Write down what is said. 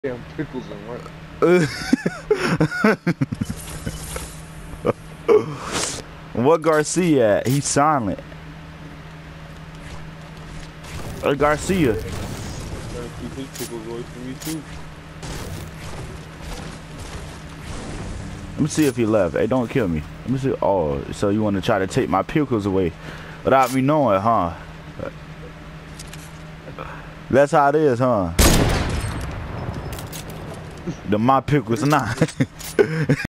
Damn pickles and what? What Garcia at? He's silent. Hey Garcia. Gotta keep his pickles away from me too. Let me see if he left. Hey, don't kill me. Let me see. Oh, so you want to try to take my pickles away without me knowing, huh? That's how it is, huh? My pickles not.